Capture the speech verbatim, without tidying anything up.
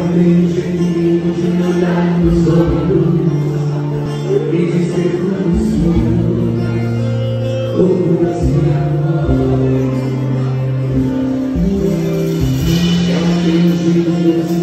tenho jeito de me olhar nos olhos e dizer pro Senhor, oh, esse amor. Ela tem jeito